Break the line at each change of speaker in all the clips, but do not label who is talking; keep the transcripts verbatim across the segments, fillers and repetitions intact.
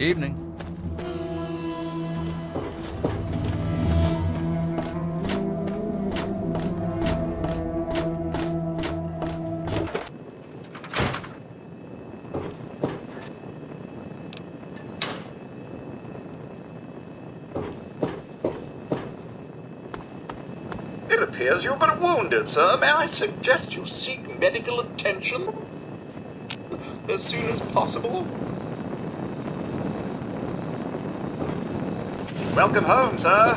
Evening.
It appears you're but wounded, sir. May I suggest you seek medical attention as soon as possible? Welcome home, sir.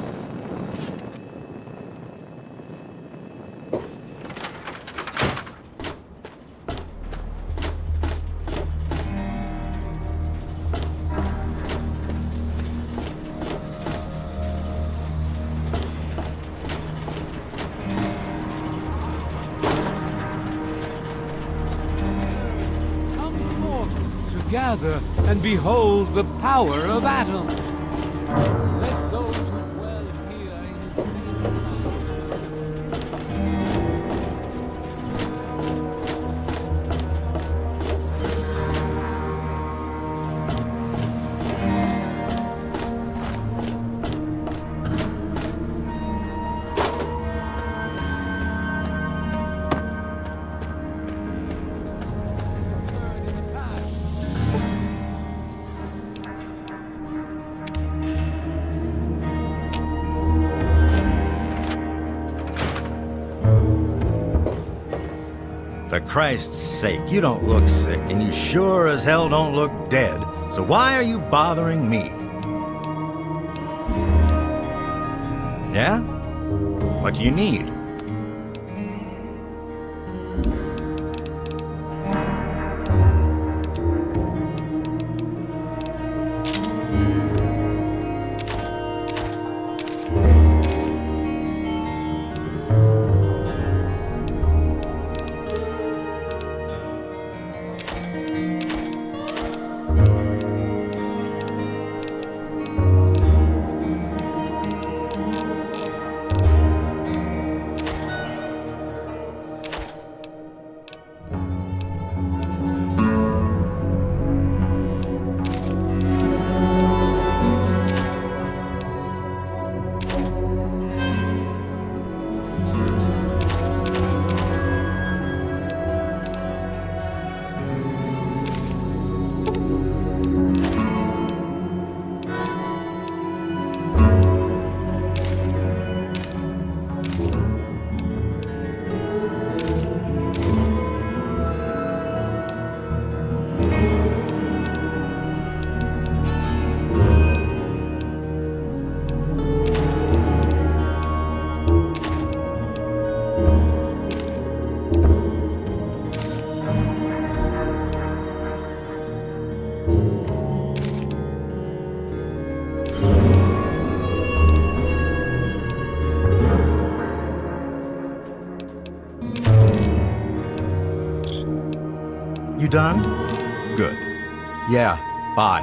Gather and behold the power of Atom. Let those who dwell here
For Christ's sake, you don't look sick, and you sure as hell don't look dead. So why are you bothering me? Yeah? What do you need? You done? Good. Yeah, bye.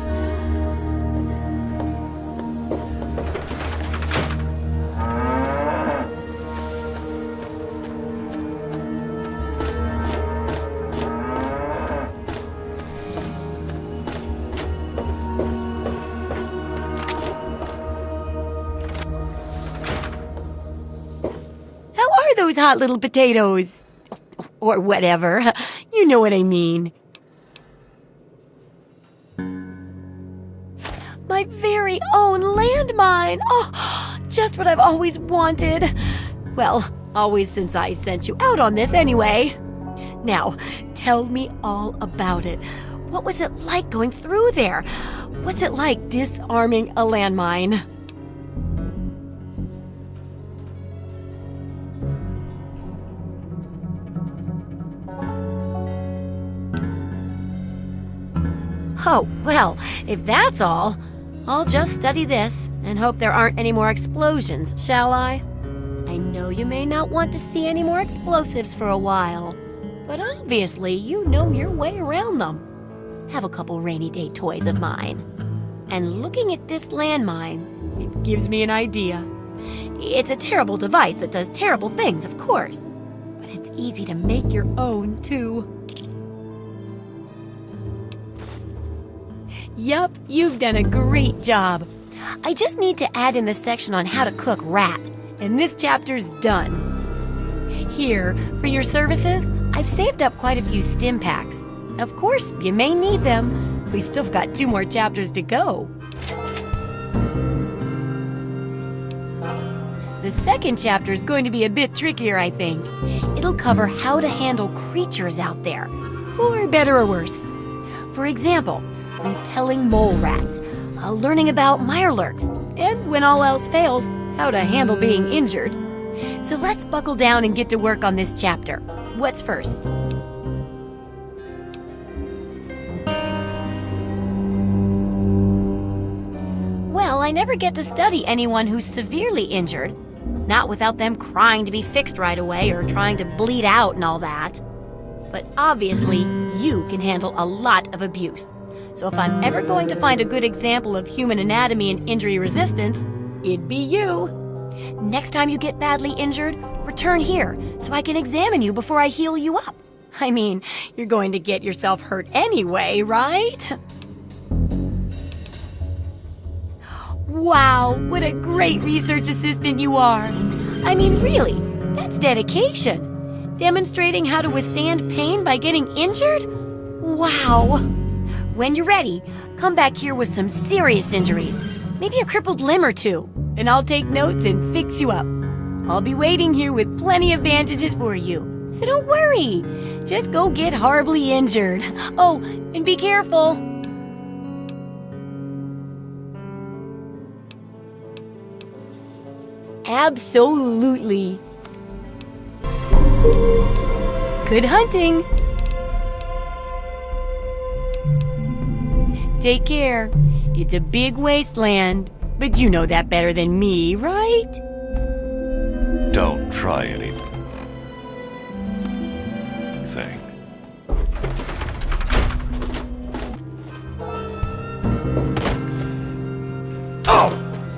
How are those hot little potatoes? Or whatever. You know what I mean. My very own landmine! Oh, just what I've always wanted. Well, always since I sent you out on this anyway. Now, tell me all about it. What was it like going through there? What's it like disarming a landmine? Oh, well, if that's all, I'll just study this and hope there aren't any more explosions, shall I? I know you may not want to see any more explosives for a while, but obviously you know your way around them. Have a couple rainy day toys of mine. And looking at this landmine, it gives me an idea. It's a terrible device that does terrible things, of course, but it's easy to make your own, too. Yup, you've done a great job. I just need to add in the section on how to cook rat, and this chapter's done. Here, for your services, I've saved up quite a few stim packs. Of course, you may need them. We still got two more chapters to go. The second chapter is going to be a bit trickier, I think. It'll cover how to handle creatures out there, for better or worse. For example, repelling mole rats, uh, learning about mirelurks, and when all else fails, how to handle being injured. So let's buckle down and get to work on this chapter. What's first? Well, I never get to study anyone who's severely injured. Not without them crying to be fixed right away or trying to bleed out and all that. But obviously, you can handle a lot of abuse. So if I'm ever going to find a good example of human anatomy and injury resistance, it'd be you. Next time you get badly injured, return here so I can examine you before I heal you up. I mean, you're going to get yourself hurt anyway, right? Wow, what a great research assistant you are. I mean, really, that's dedication. Demonstrating how to withstand pain by getting injured? Wow. When you're ready, come back here with some serious injuries, maybe a crippled limb or two, and I'll take notes and fix you up. I'll be waiting here with plenty of bandages for you, so don't worry. Just go get horribly injured. Oh, and be careful. Absolutely. Good hunting. Take care. It's a big wasteland, but you know that better than me, right?
Don't try anything.
Oh!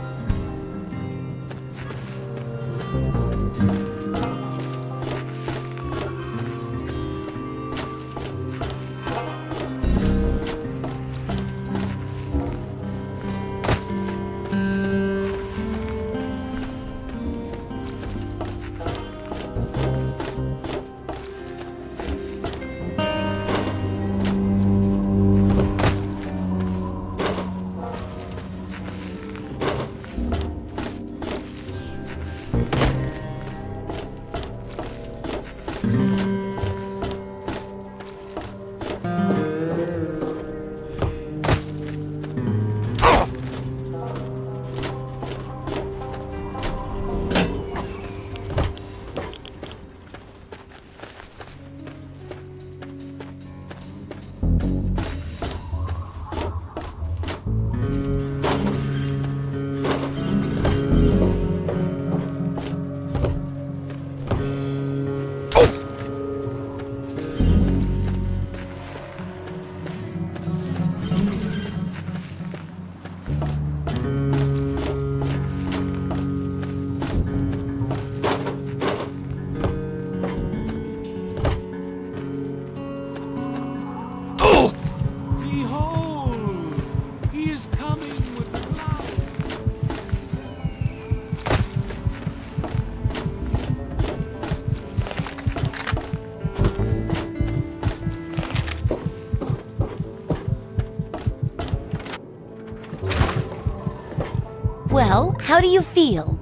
Well, how do you feel?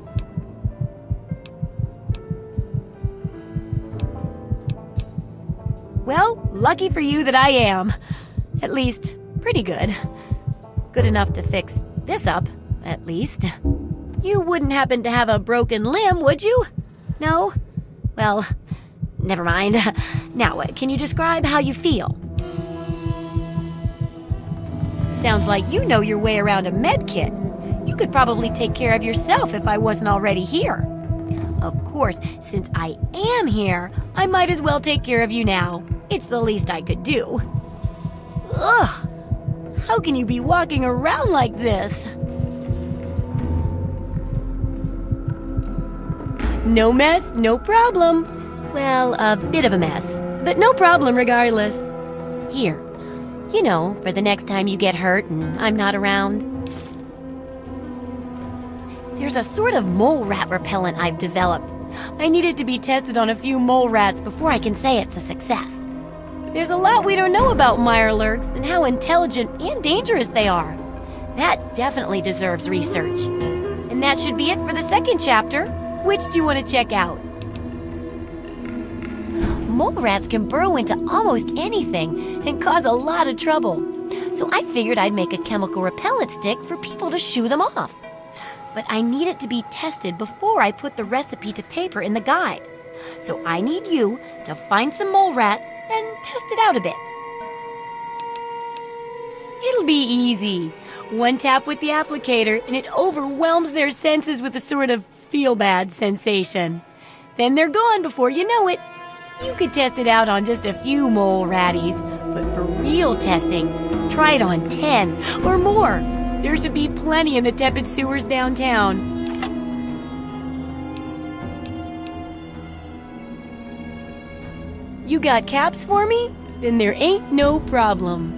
Well, lucky for you that I am. At least, pretty good. Good enough to fix this up, at least. You wouldn't happen to have a broken limb, would you? No? Well, never mind. Now, can you describe how you feel? Sounds like you know your way around a med kit. You could probably take care of yourself if I wasn't already here. Of course, since I am here, I might as well take care of you now. It's the least I could do. Ugh! How can you be walking around like this? No mess, no problem. Well, a bit of a mess, but no problem regardless. Here, You know, for the next time you get hurt and I'm not around. There's a sort of mole rat repellent I've developed. I need it to be tested on a few mole rats before I can say it's a success. There's a lot we don't know about Mirelurks and how intelligent and dangerous they are. That definitely deserves research. And that should be it for the second chapter. Which do you want to check out? Mole rats can burrow into almost anything and cause a lot of trouble. So I figured I'd make a chemical repellent stick for people to shoo them off. But I need it to be tested before I put the recipe to paper in the guide. So I need you to find some mole rats and test it out a bit. It'll be easy. One tap with the applicator and it overwhelms their senses with a sort of feel-bad sensation. Then they're gone before you know it. You could test it out on just a few mole ratties, but for real testing, try it on ten or more. There should be plenty in the tepid sewers downtown. You got caps for me? Then there ain't no problem.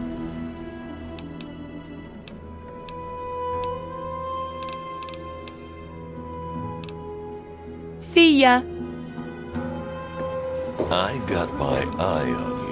See ya.
I got my eye on you.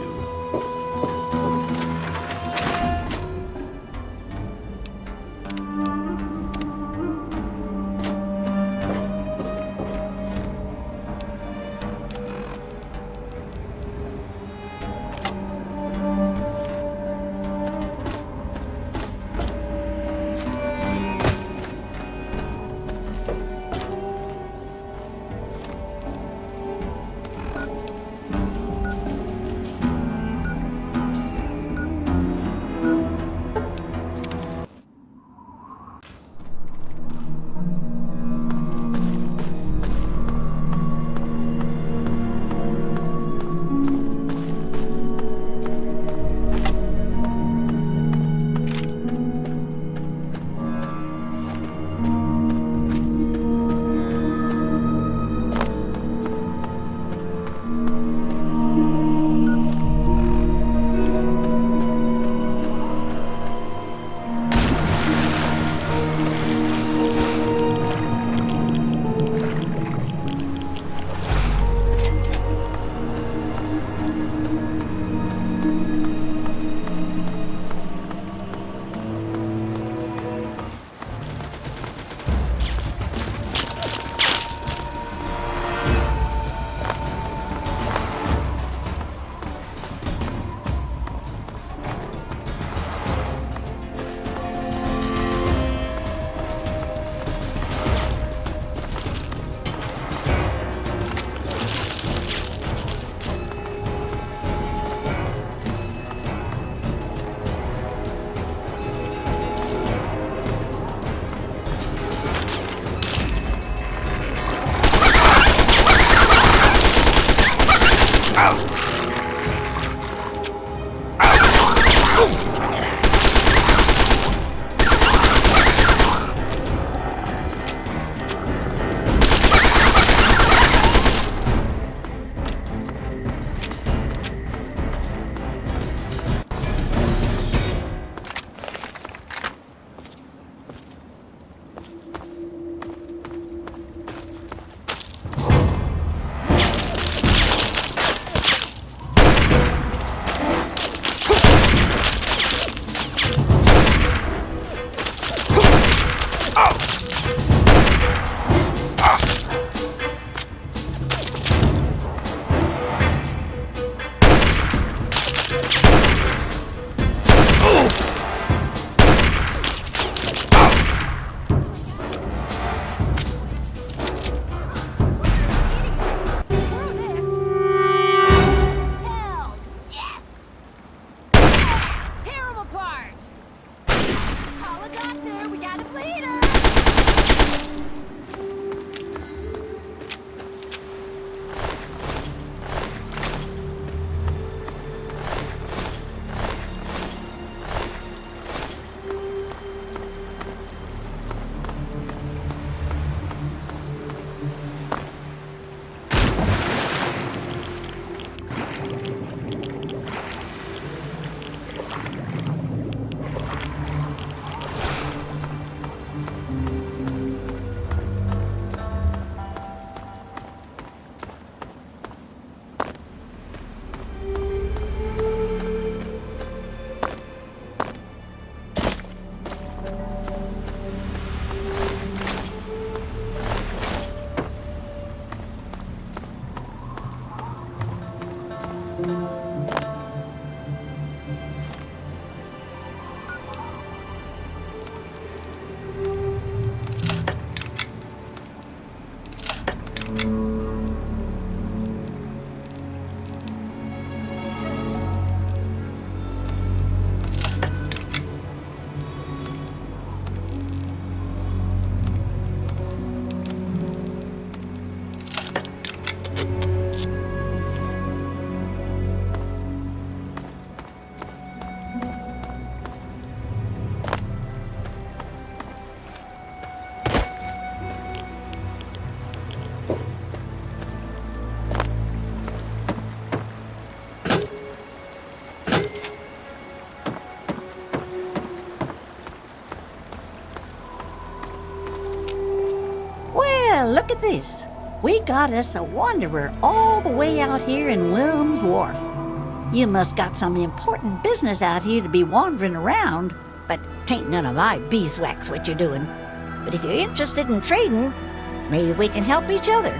Well, look at this. We got us a wanderer all the way out here in Williams Wharf. You must got some important business out here to be wandering around, but 'tain't none of my beeswax what you're doing. But if you're interested in trading, maybe we can help each other.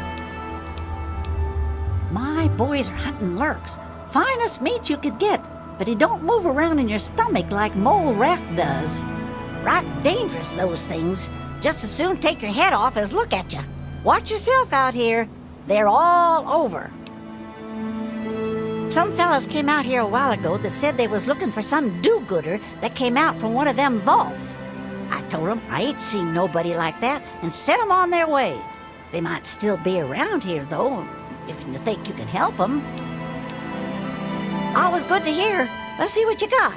My boys are hunting lurks. Finest meat you could get, but it don't move around in your stomach like mole rat does. Right dangerous, those things. Just as soon take your head off as look at you. Watch yourself out here. They're all over. Some fellas came out here a while ago that said they was looking for some do-gooder that came out from one of them vaults. I told them I ain't seen nobody like that and sent them on their way. They might still be around here, though, if you think you can help them. Always good to hear. Let's see what you got.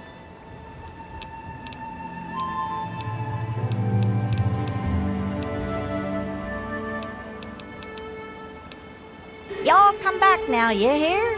Y'all come back now, you hear?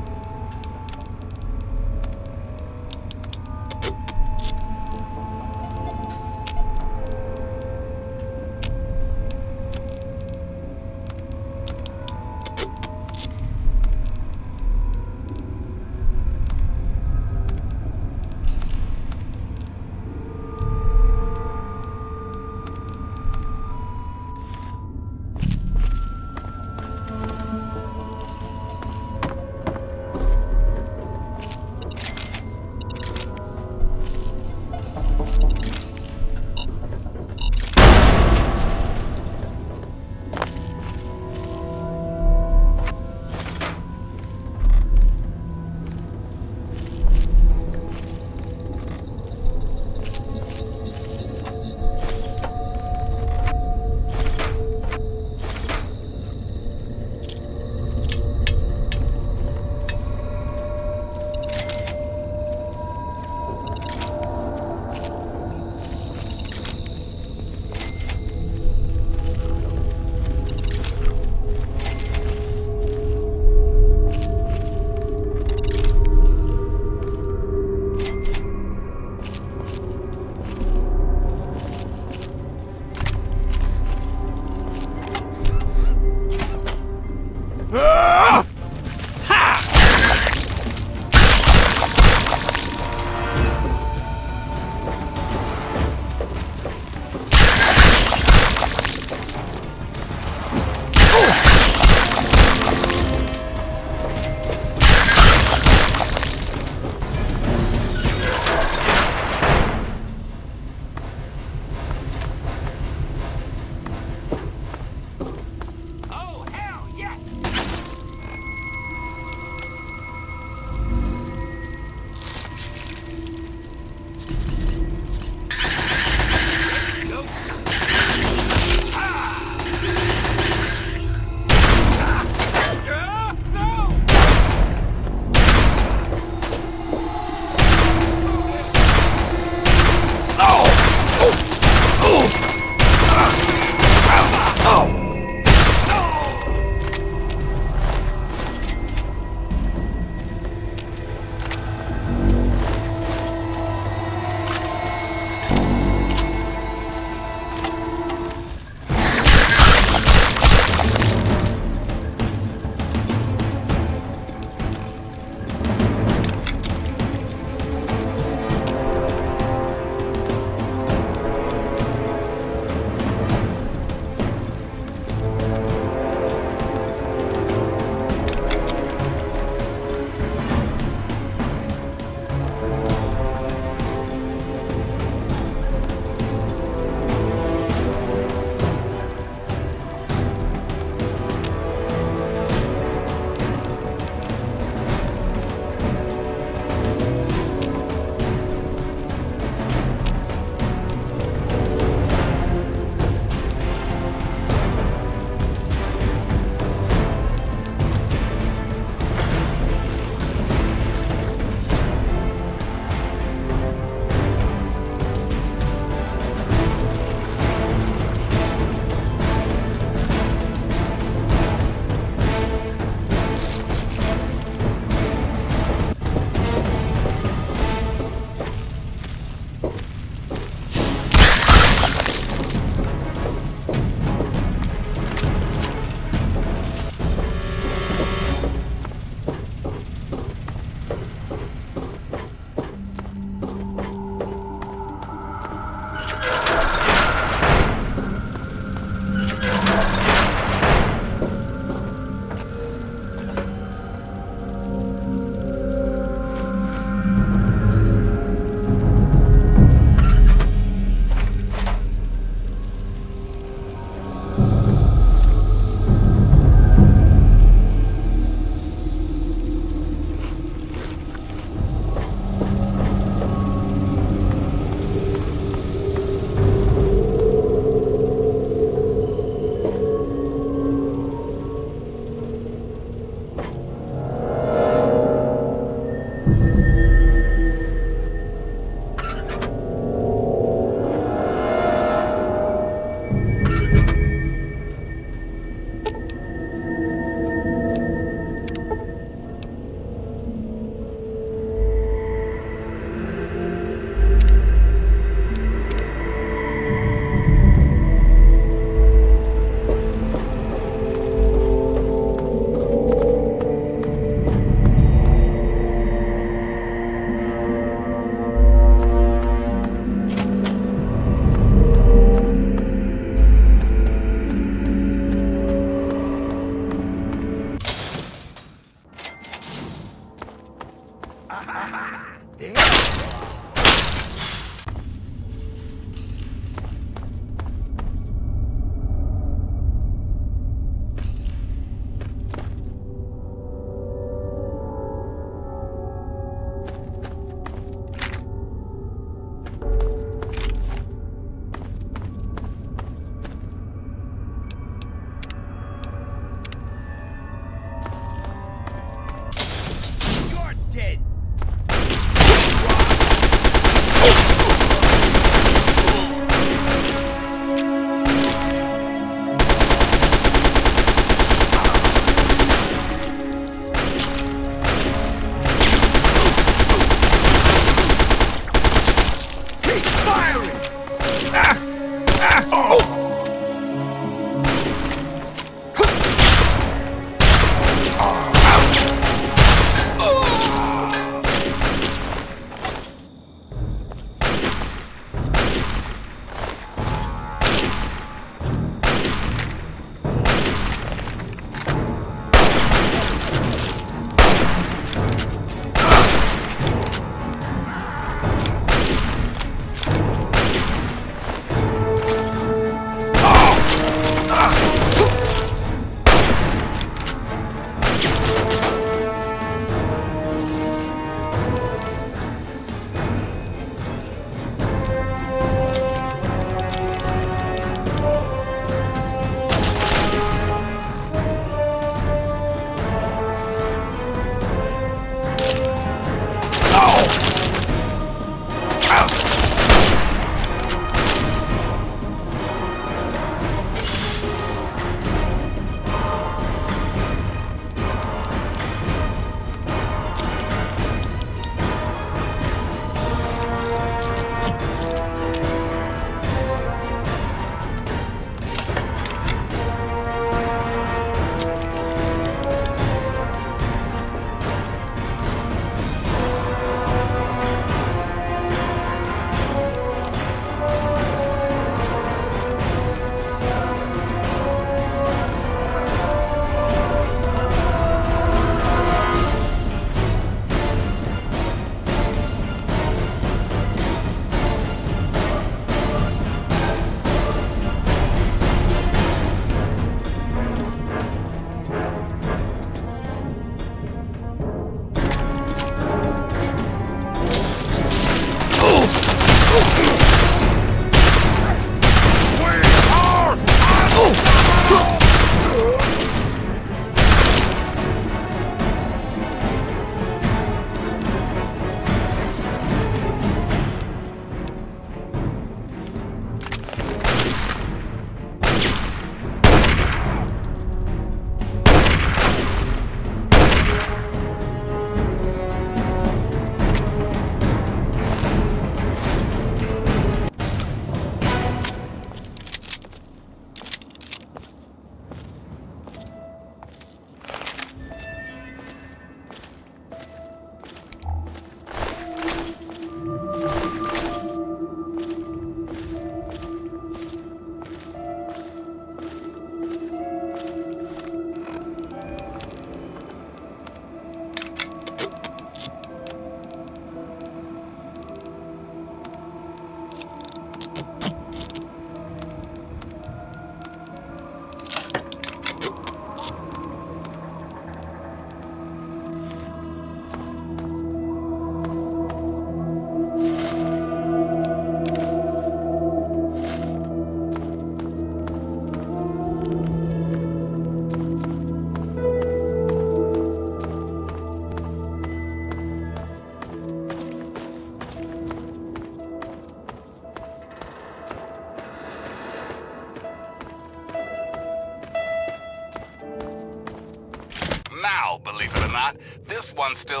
now, believe it or not. This one's still...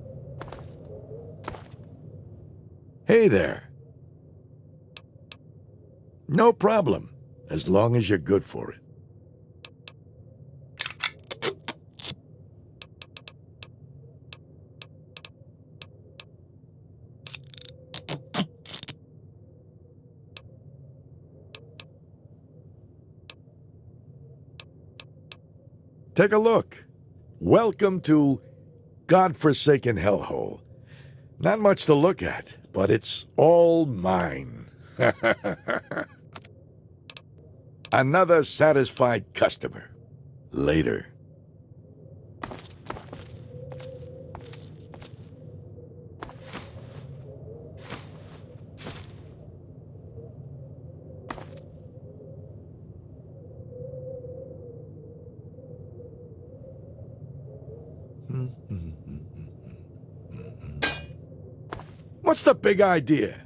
Hey there. No problem, as long as you're good for it. Take a look. Welcome to godforsaken hellhole. Not much to look at, but it's all mine. Another satisfied customer. Later. What's the big idea?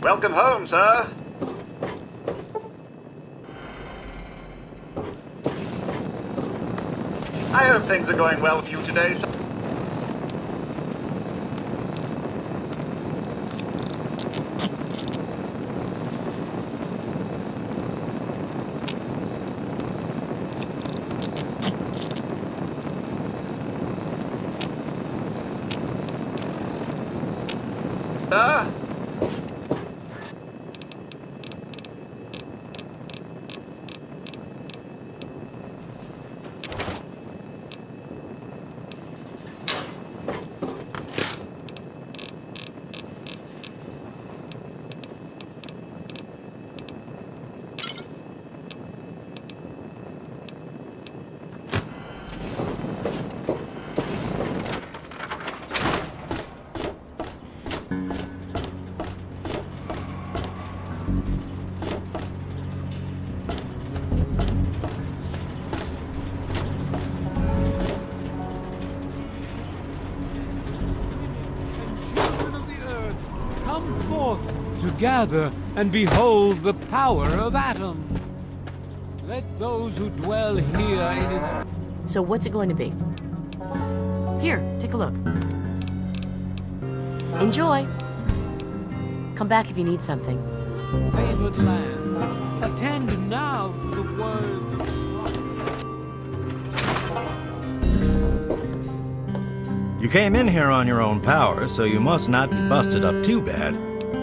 Welcome home, sir. I hope things are going well for you today, sir. Sir?
Come forth to gather and behold the power of Atom. Let those who dwell here in his...
So what's it going to be? Here, take a look. Enjoy. Come back if you need something.
favored land. Attend now to the words of
You came in here on your own power, so you must not be busted up too bad.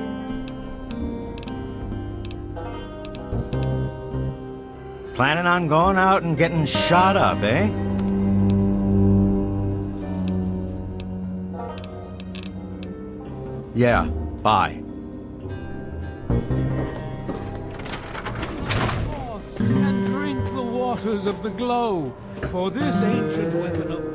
Planning on going out and getting shot up, eh? Yeah, bye.
and drink the waters of the glow, for this ancient weapon of war.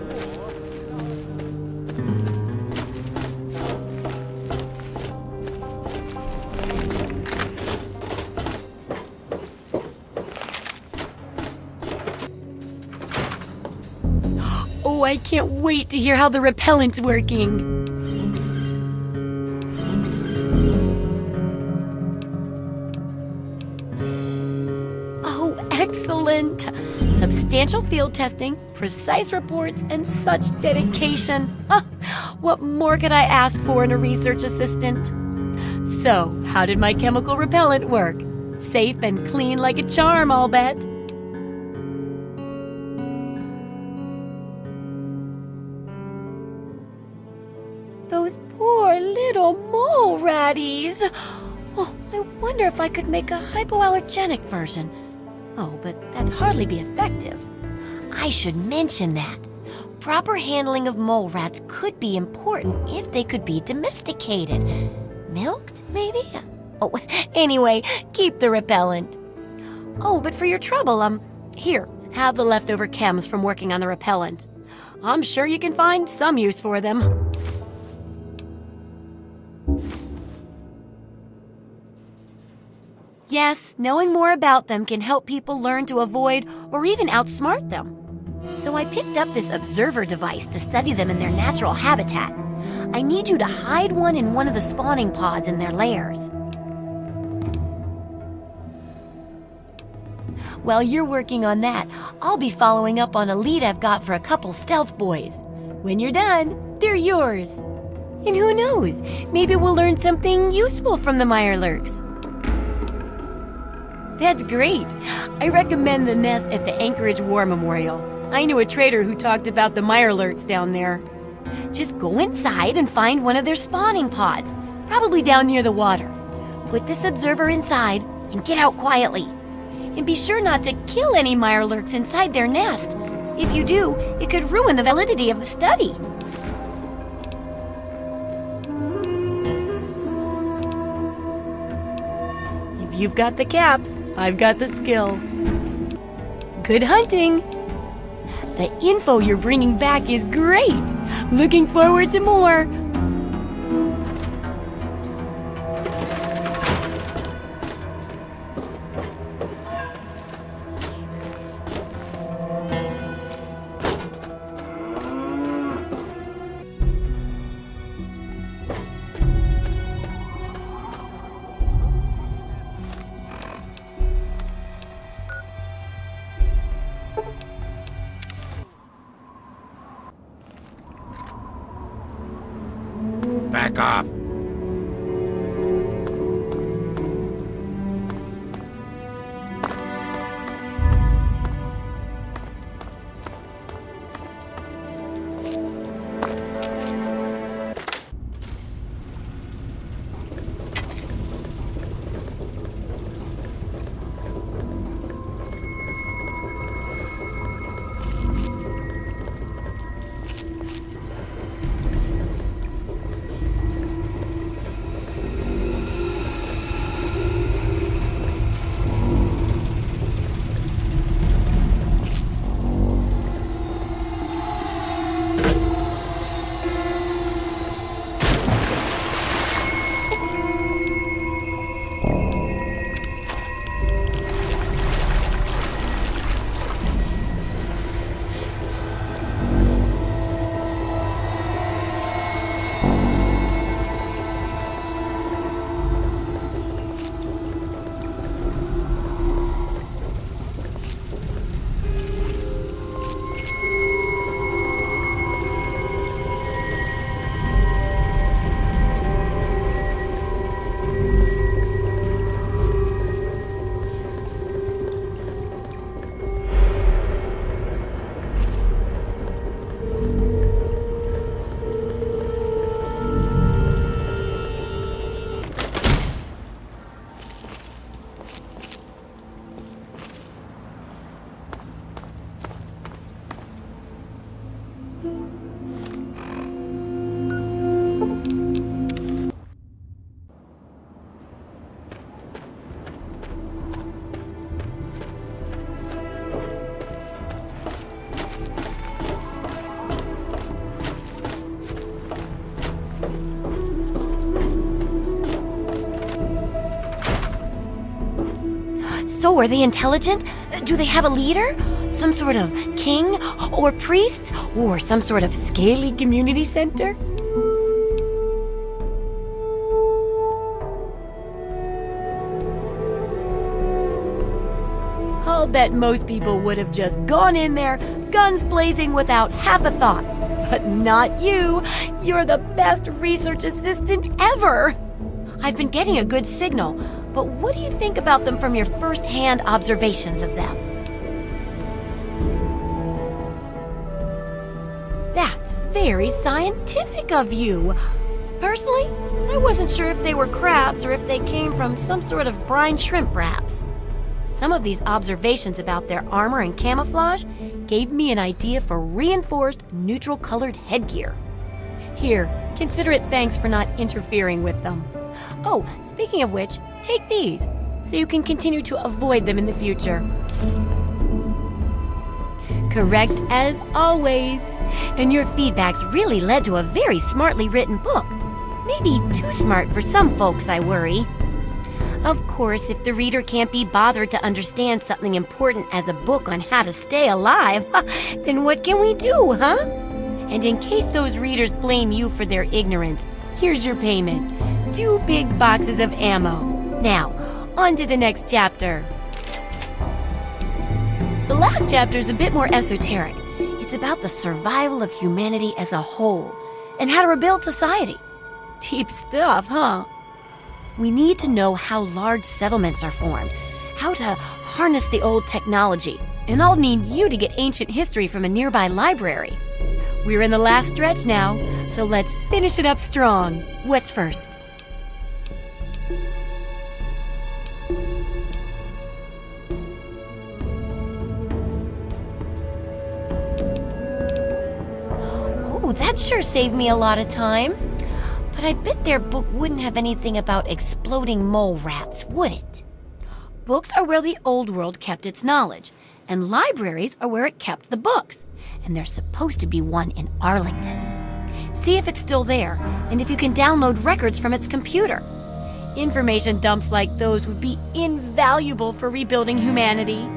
Oh, I can't wait to hear how the repellent's working. Oh, excellent! Substantial field testing, precise reports, and such dedication. Ah, what more could I ask for in a research assistant? So, how did my chemical repellent work? Safe and clean like a charm, I'll bet. Those poor little mole ratties. Oh, I wonder if I could make a hypoallergenic version. Oh, but that'd hardly be effective. I should mention that. Proper handling of mole rats could be important if they could be domesticated. Milked, maybe? Oh, anyway, keep the repellent. Oh, but for your trouble, um, here, have the leftover chems from working on the repellent. I'm sure you can find some use for them. Yes, knowing more about them can help people learn to avoid or even outsmart them. So I picked up this observer device to study them in their natural habitat. I need you to hide one in one of the spawning pods in their lairs. While you're working on that, I'll be following up on a lead I've got for a couple stealth boys. When you're done, they're yours. And who knows, maybe we'll learn something useful from the Mirelurks. That's great. I recommend the nest at the Anchorage War Memorial. I knew a trader who talked about the Mirelurks down there. Just go inside and find one of their spawning pods, probably down near the water. Put this observer inside and get out quietly. And be sure not to kill any Mirelurks inside their nest. If you do, it could ruin the validity of the study. If you've got the caps, I've got the skill. Good hunting! The info you're bringing back is great! Looking forward to more!
back off.
So, are they intelligent? Do they have a leader? Some sort of king? Or priests? Or some sort of scaly community center? I'll bet most people would have just gone in there, guns blazing without half a thought. But not you. You're the best research assistant ever. I've been getting a good signal, but what do you think about them from your first-hand observations of them? That's very scientific of you. Personally, I wasn't sure if they were crabs or if they came from some sort of brine shrimp, perhaps. Some of these observations about their armor and camouflage gave me an idea for reinforced, neutral-colored headgear. Here, consider it thanks for not interfering with them. Oh, speaking of which, take these, so you can continue to avoid them in the future. Correct as always. And your feedbacks really led to a very smartly written book. Maybe too smart for some folks, I worry. Of course, if the reader can't be bothered to understand something important as a book on how to stay alive, then what can we do, huh? And in case those readers blame you for their ignorance, here's your payment. Two big boxes of ammo. Now, on to the next chapter. The last chapter is a bit more esoteric. It's about the survival of humanity as a whole, and how to rebuild society. Deep stuff, huh? We need to know how large settlements are formed, how to harness the old technology, and I'll need you to get ancient history from a nearby library. We're in the last stretch now, so let's finish it up strong. What's first? Oh, that sure saved me a lot of time. But I bet their book wouldn't have anything about exploding mole rats, would it? Books are where the old world kept its knowledge, and libraries are where it kept the books. And there's supposed to be one in Arlington. See if it's still there, and if you can download records from its computer. Information dumps like those would be invaluable for rebuilding humanity.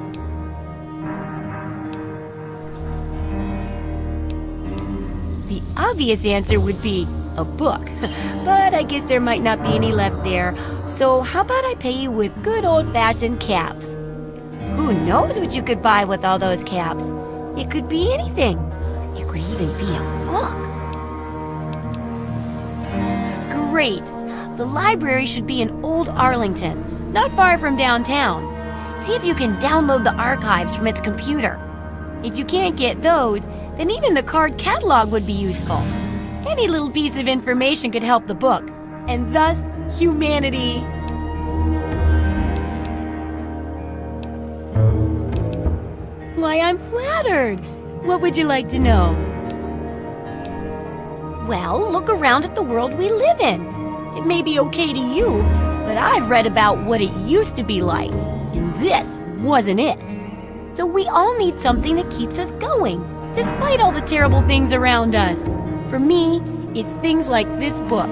The obvious answer would be a book, but I guess there might not be any left there, so how about I pay you with good old-fashioned caps? Who knows what you could buy with all those caps? It could be anything. It could even be a book. great. The library should be in Old Arlington, not far from downtown. See if you can download the archives from its computer. If you can't get those, then even the card catalog would be useful. Any little piece of information could help the book, and thus humanity. Why, I'm flattered. What would you like to know? Well, look around at the world we live in. It may be okay to you, but I've read about what it used to be like, and this wasn't it. So we all need something that keeps us going, despite all the terrible things around us. For me, it's things like this book.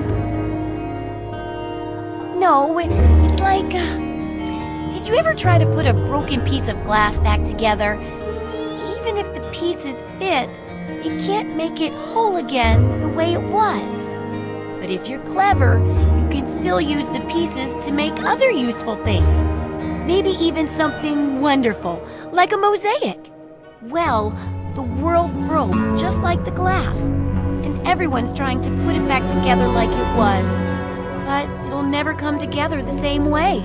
No, it, it's like... Uh, did you ever try to put a broken piece of glass back together? Even if the pieces fit, you can't make it whole again the way it was. But if you're clever, you can still use the pieces to make other useful things. Maybe even something wonderful, like a mosaic. Well, the world broke just like the glass, and everyone's trying to put it back together like it was. But it'll never come together the same way.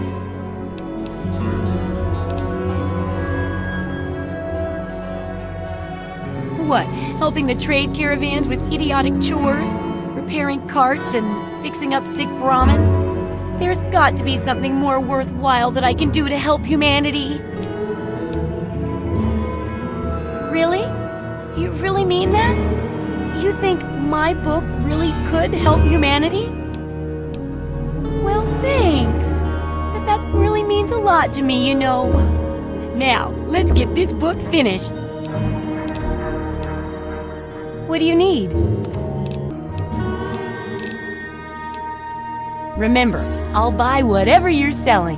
What, helping the trade caravans with idiotic chores? Repairing carts and fixing up sick Brahmin? There's got to be something more worthwhile that I can do to help humanity. Really? You really mean that? You think my book really could help humanity? Well, thanks. But that really means a lot to me, you know. Now, let's get this book finished. What do you need? Remember, I'll buy whatever you're selling.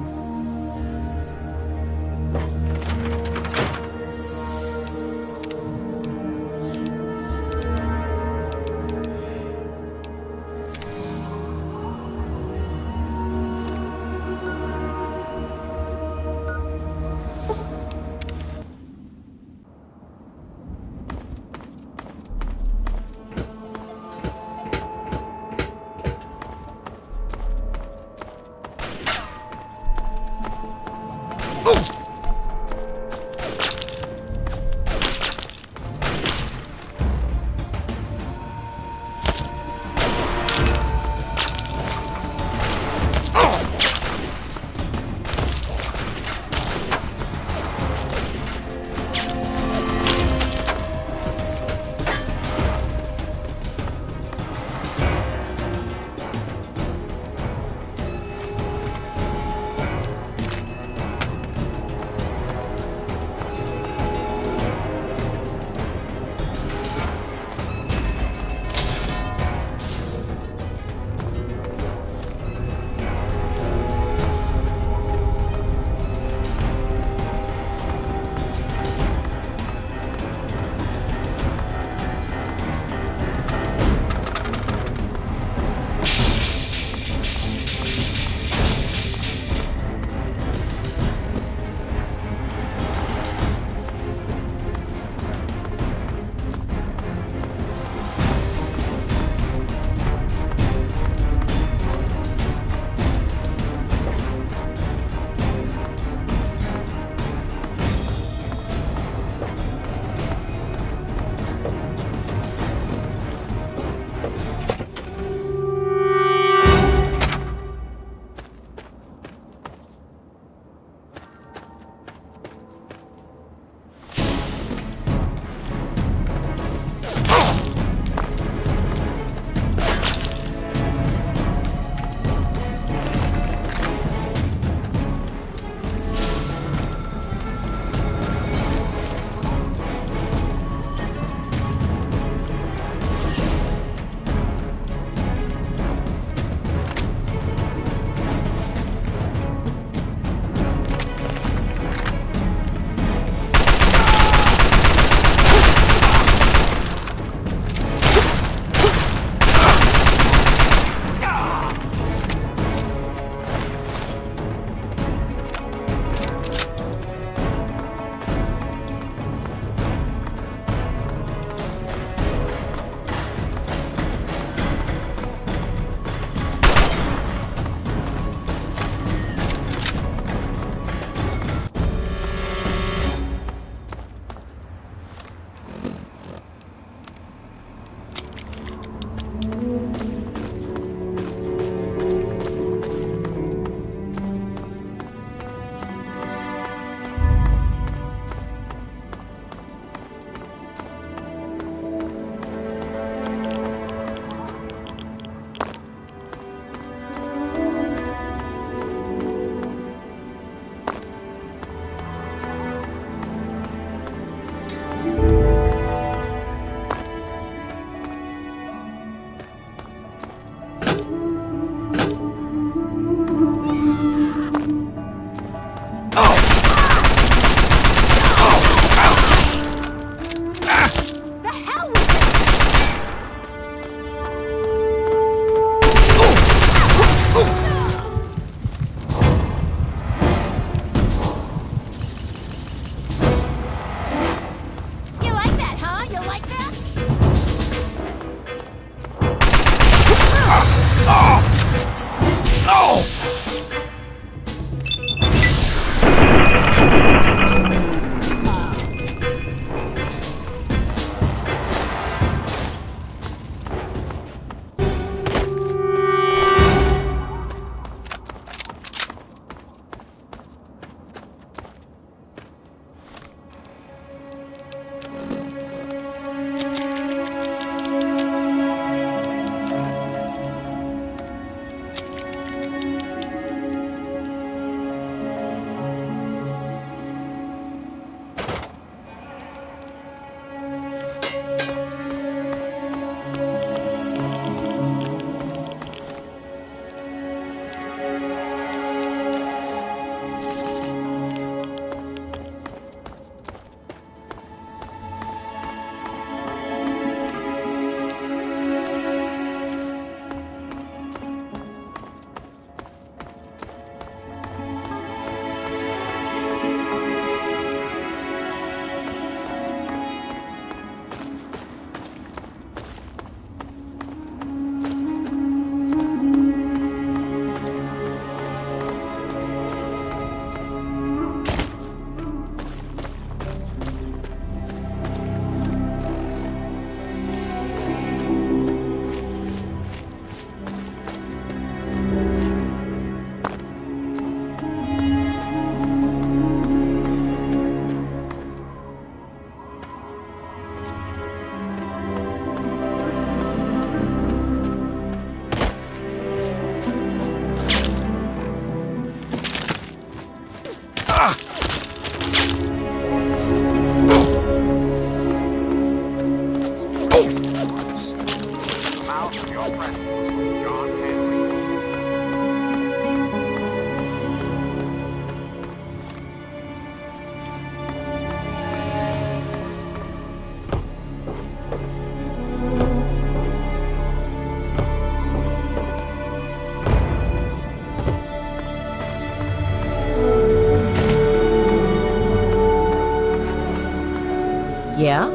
Yeah?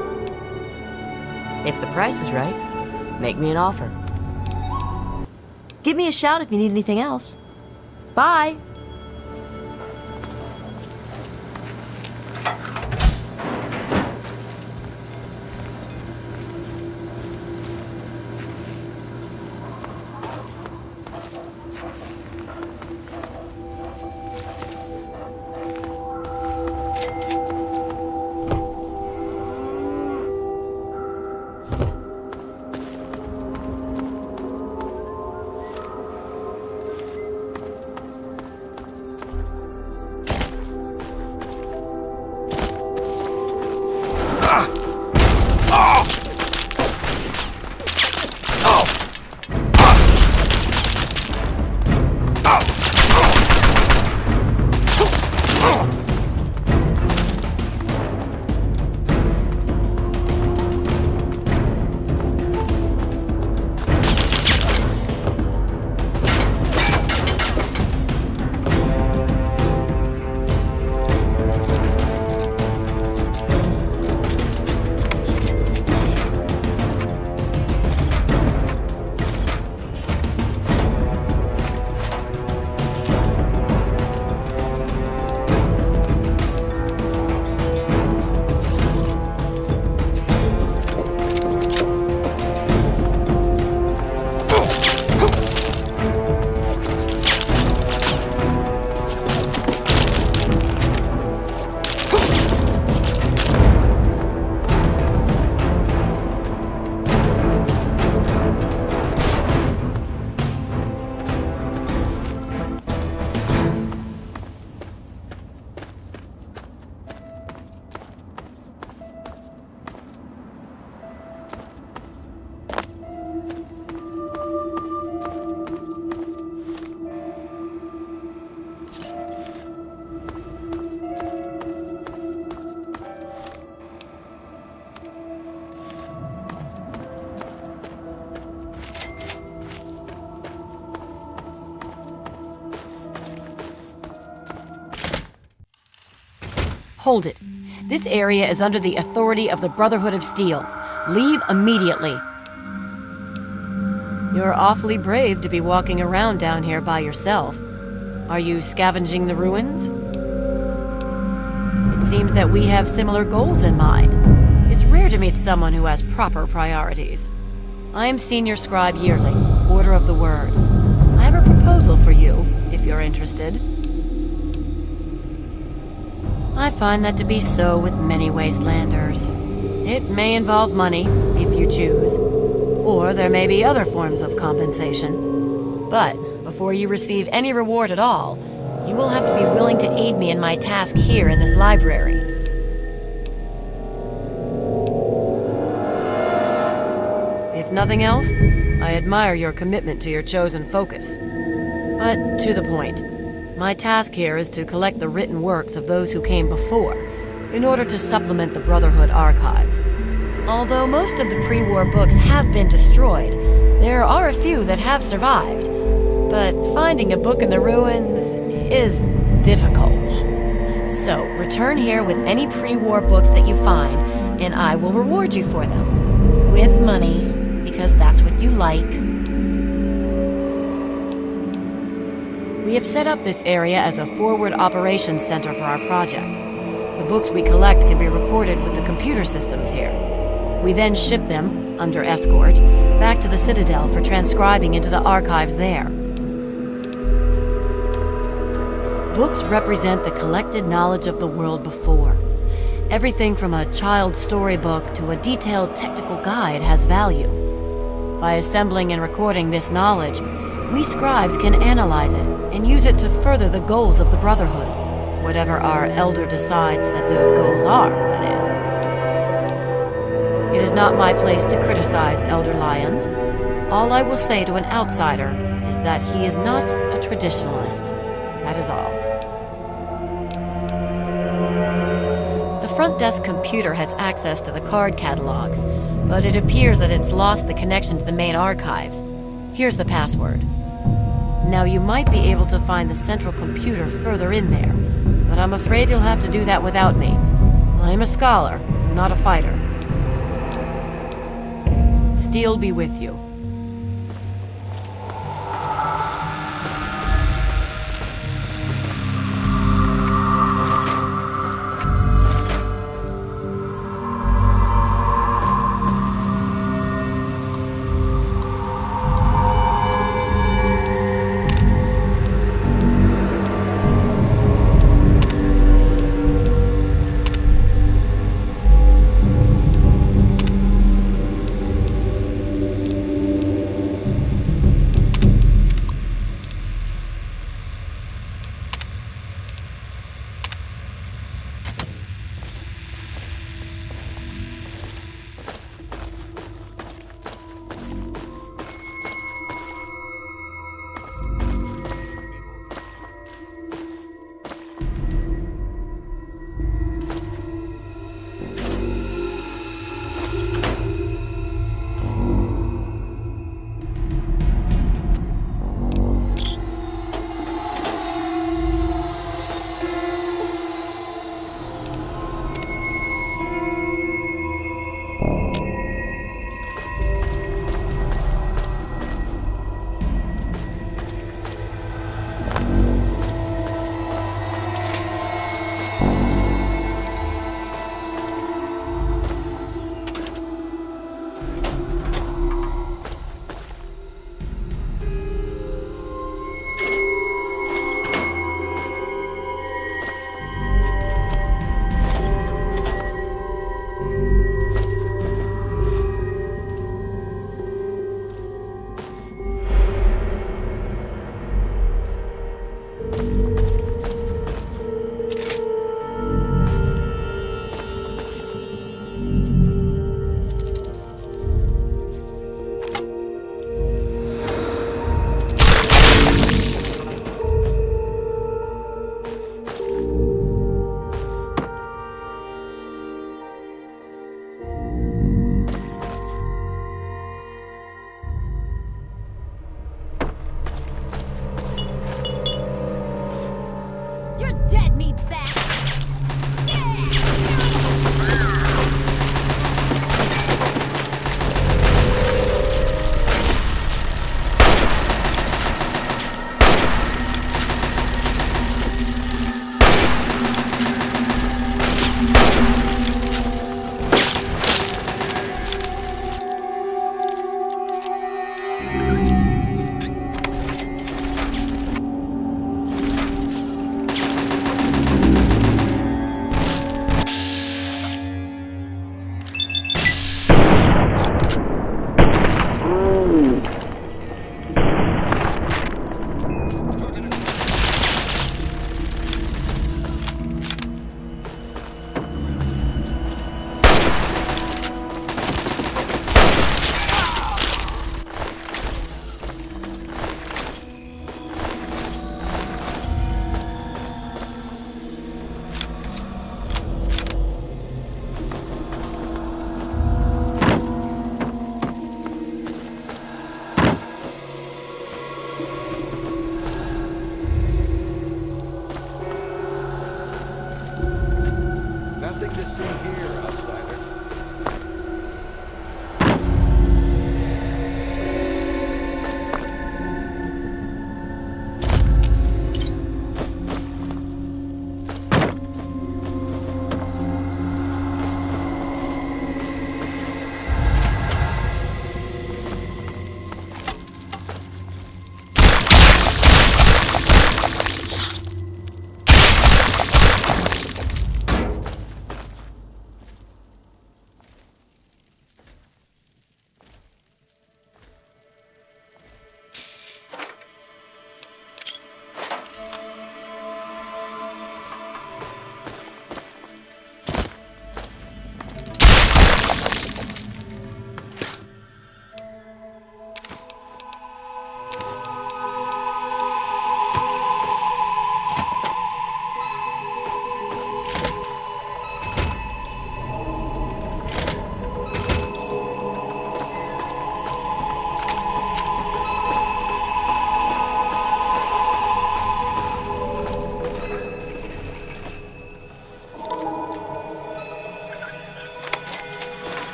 If the price is right, make me an offer. Give me a shout if you need anything else. Bye! Hold it. This area is under the authority of the Brotherhood of Steel. Leave immediately. You're awfully brave to be walking around down here by yourself. Are you scavenging the ruins? It seems that we have similar goals in mind. It's rare to meet someone who has proper priorities. I am Senior Scribe Yearling, Order of the Word. I have a proposal for you, if you're interested. I find that to be so with many wastelanders. It may involve money, if you choose, or there may be other forms of compensation. But before you receive any reward at all, you will have to be willing to aid me in my task here in this library. If nothing else, I admire your commitment to your chosen focus. But to the point. My task here is to collect the written works of those who came before, in order to supplement the Brotherhood archives. Although most of the pre-war books have been destroyed, there are a few that have survived. But finding a book in the ruins is difficult. So, return here with any pre-war books that you find, and I will reward you for them. With money, because that's what you like. We have set up this area as a forward operations center for our project. The books we collect can be recorded with the computer systems here. We then ship them, under escort, back to the Citadel for transcribing into the archives there. Books represent the collected knowledge of the world before. Everything from a child's storybook to a detailed technical guide has value. By assembling and recording this knowledge, we scribes can analyze it and use it to further the goals of the Brotherhood, Whatever our Elder decides that those goals are, that is. It is not my place to criticize Elder Lyons. All I will say to an outsider is that he is not a traditionalist. That is all. The front desk computer has access to the card catalogs, but it appears that it's lost the connection to the main archives. Here's the password. Now, you might be able to find the central computer further in there, but I'm afraid you'll have to do that without me. I'm a scholar, not a fighter. Steel be with you.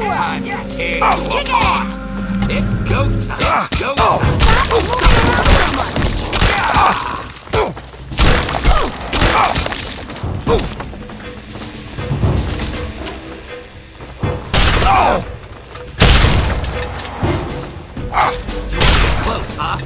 Time to tear you apart! It's go time! It's go time! Close, huh?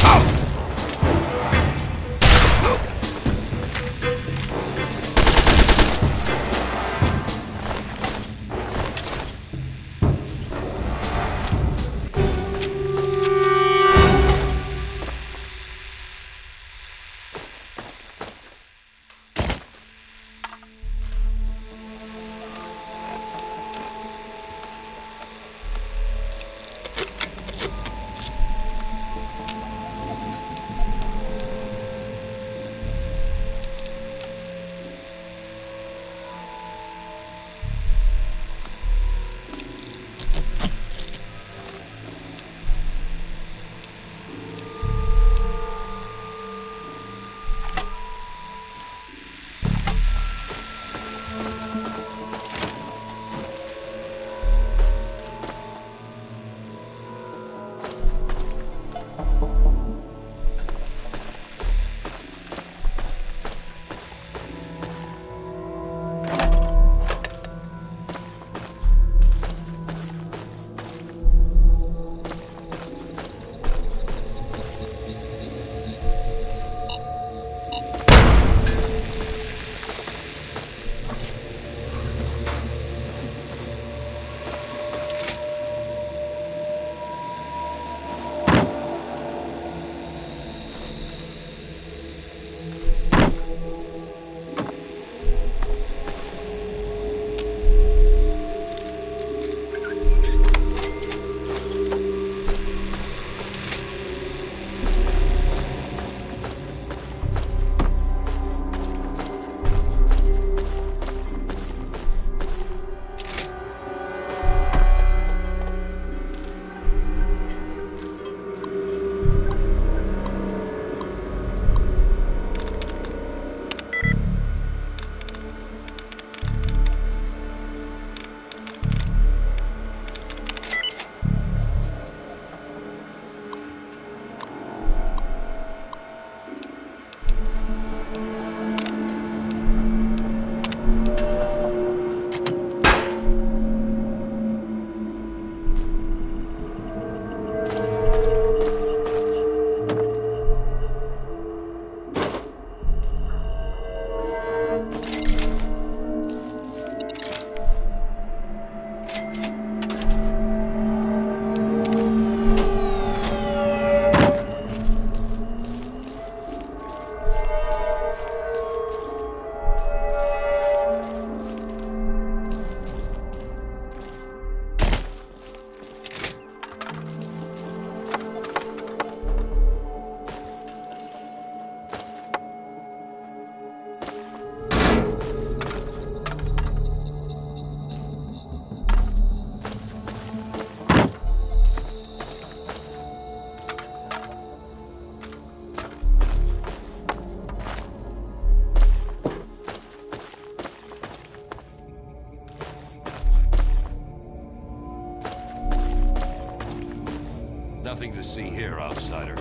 Nothing to see here, outsider.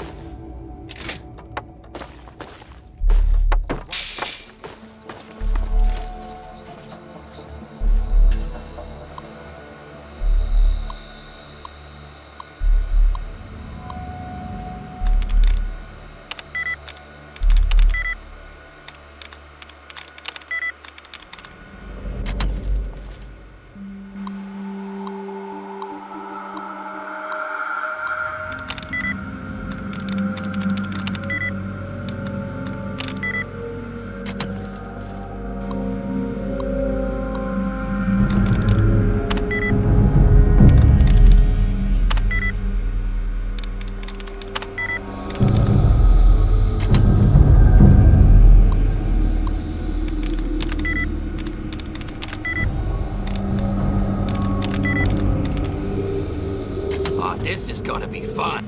This is gonna be fun.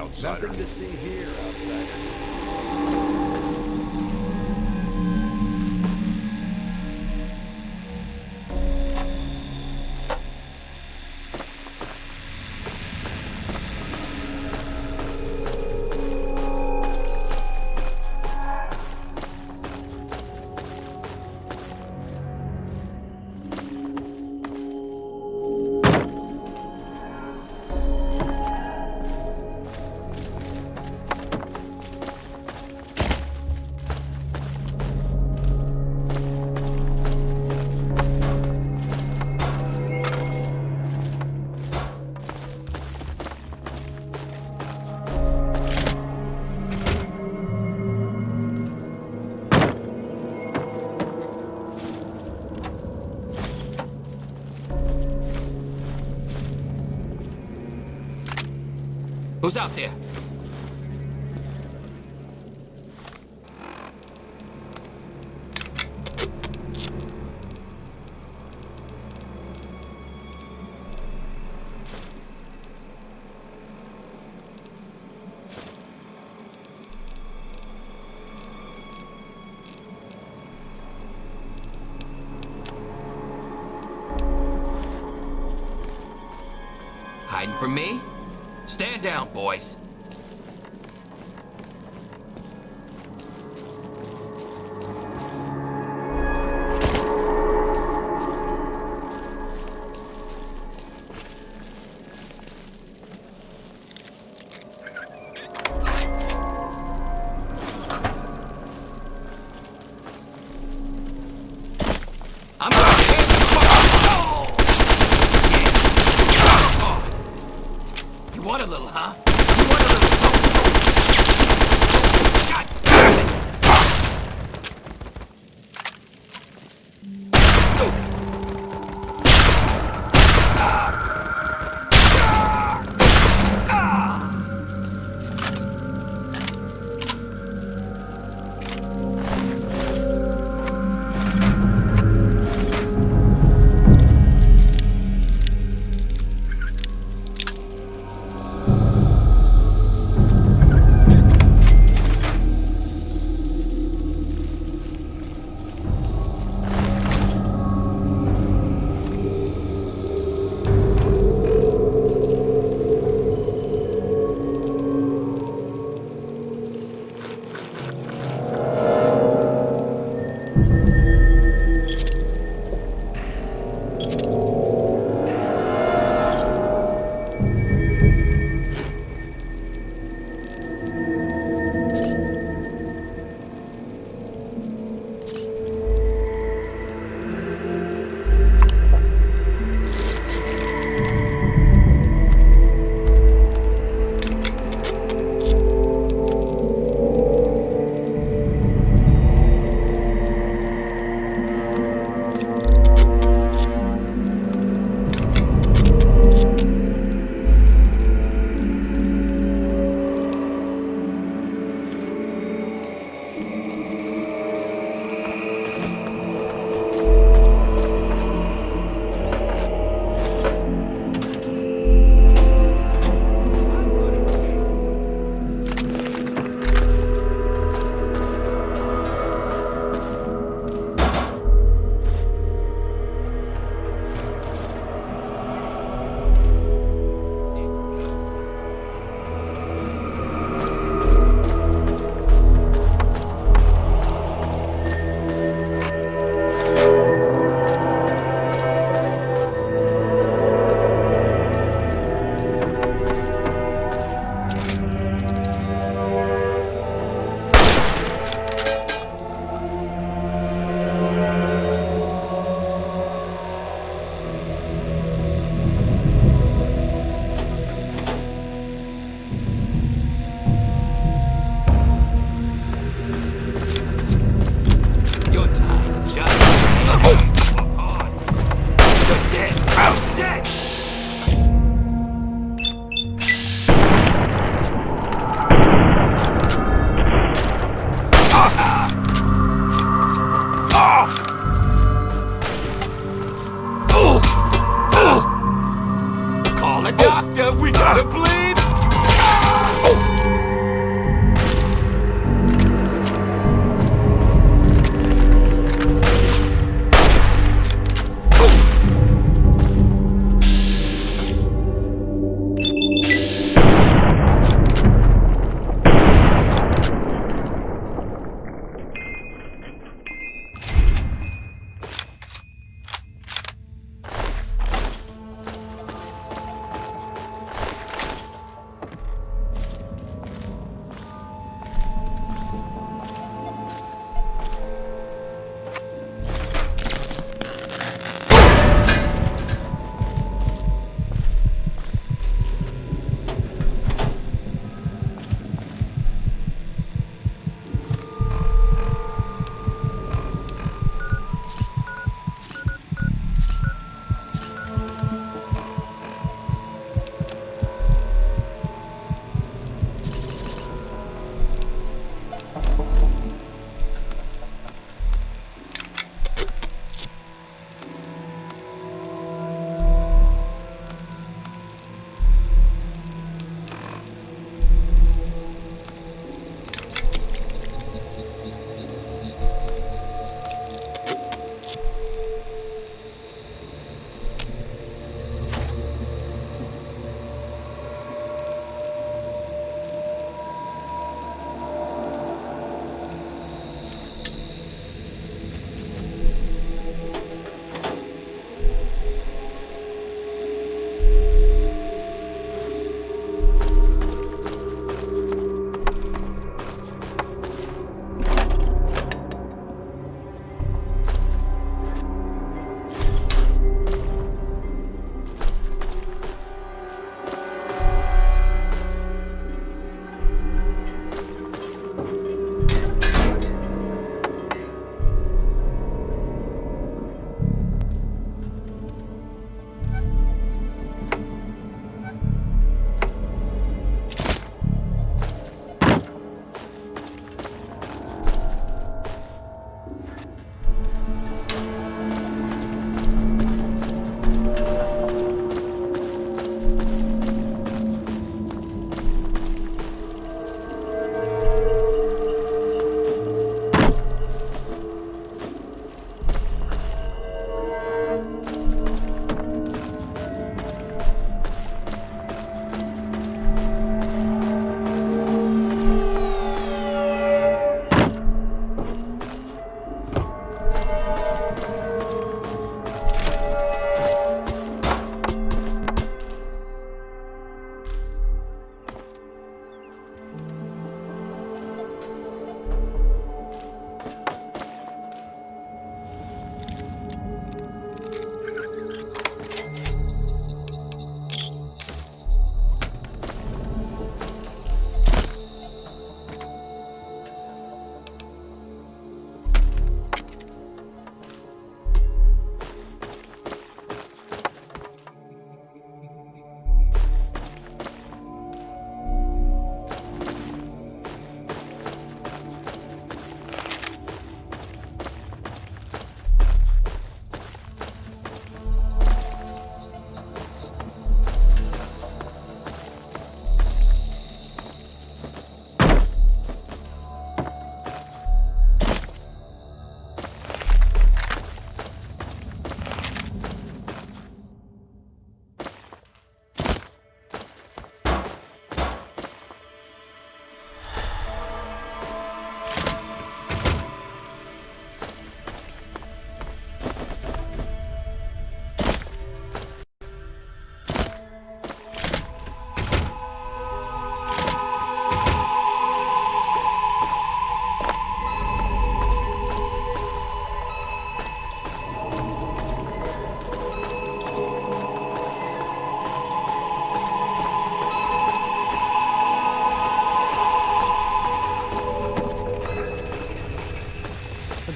outsider.
Nothing to see here, outsider.
Who's out there? Hiding from me? Stand down, boys. I'm gonna hit you. You want a little, huh? You want a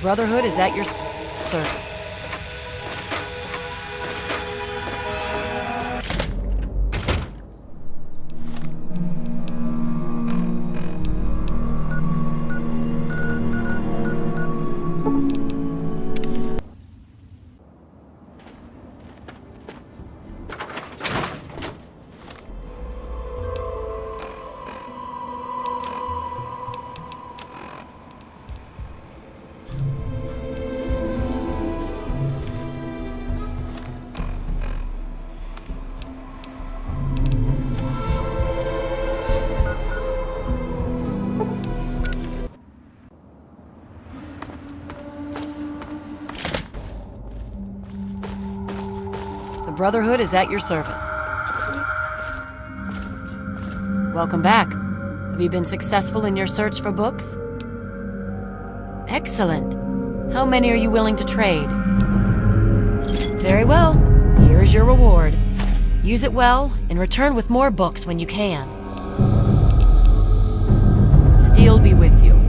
Brotherhood is at your service. The Brotherhood is at your service. Welcome back. Have you been successful in your search for books? Excellent. How many are you willing to trade? Very well. Here is your reward. Use it well, and return with more books when you can. Steel be with you.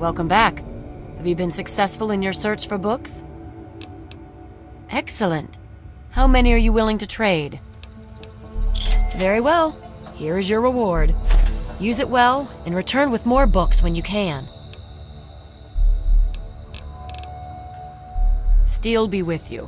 welcome back. Have you been successful in your search for books? Excellent. How many are you willing to trade? Very well. Here is your reward. Use it well, and return with more books when you can. Steel be with you.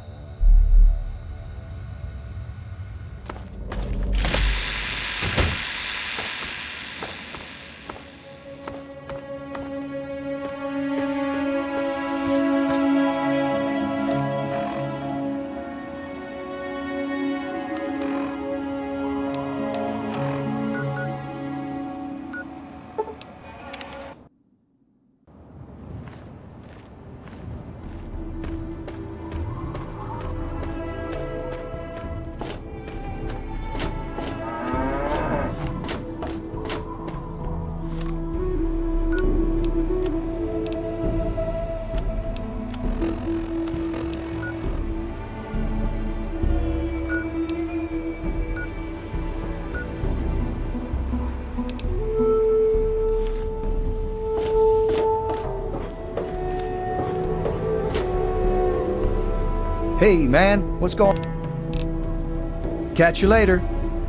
Hey, man, what's going on? Catch you later.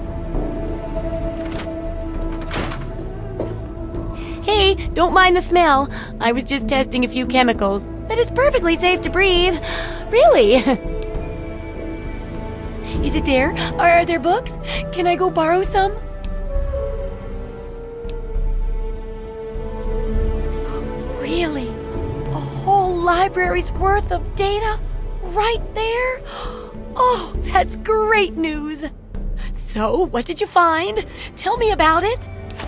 Hey, don't mind the smell. I was just testing a few chemicals, but it's perfectly safe to breathe. Really? Is it there? Are, are there books? Can I go borrow some? Really? A whole library's worth of data? Right there? Oh, that's great news. So, what did you find? Tell me about it.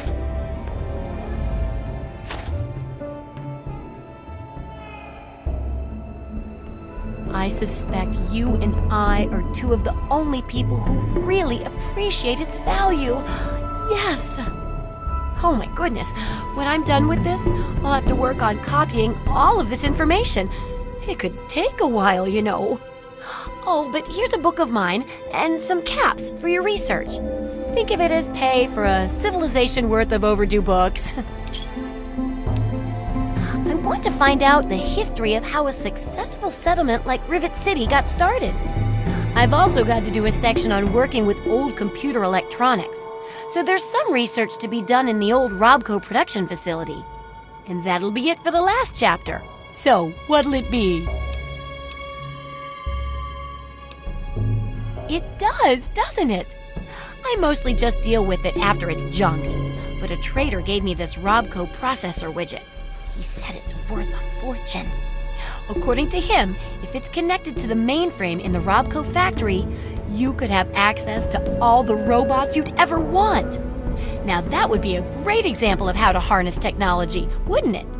I suspect you and I are two of the only people who really appreciate its value. Yes. Oh my goodness. When I'm done with this, I'll have to work on copying all of this information. It could take a while, you know. Oh, but here's a book of mine and some caps for your research. Think of it as pay for a civilization worth of overdue books. I want to find out the history of how a successful settlement like Rivet City got started. I've also got to do a section on working with old computer electronics. So there's some research to be done in the old Robco production facility. And that'll be it for the last chapter. So, what'll it be? It does, doesn't it? I mostly just deal with it after it's junked. But a trader gave me this Robco processor widget. He said it's worth a fortune. According to him, if it's connected to the mainframe in the Robco factory, you could have access to all the robots you'd ever want. Now that would be a great example of how to harness technology, wouldn't it?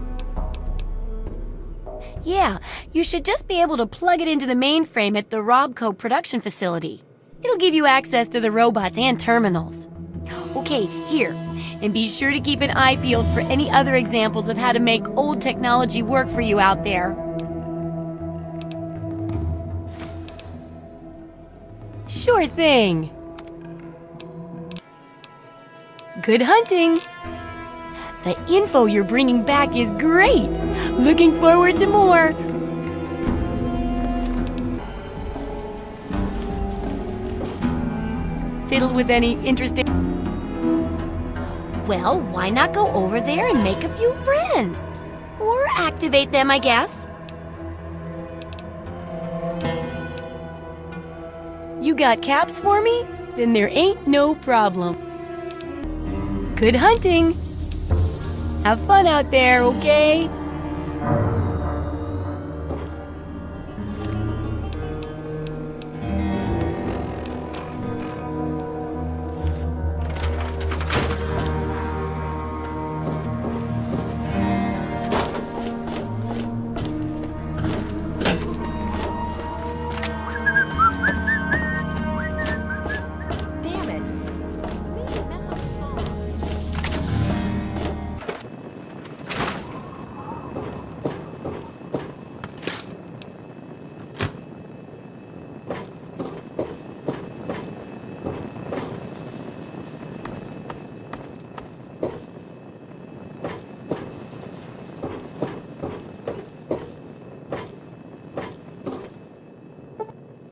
Yeah, you should just be able to plug it into the mainframe at the Robco production facility. It'll give you access to the robots and terminals. Okay, here. And be sure to keep an eye peeled for any other examples of how to make old technology work for you out there. Sure thing. Good hunting. The info you're bringing back is great. Looking forward to more. Fiddle with any interesting... Well, why not go over there and make a few friends? Or activate them, I guess. You got caps for me? Then there ain't no problem. Good hunting! Have fun out there, okay?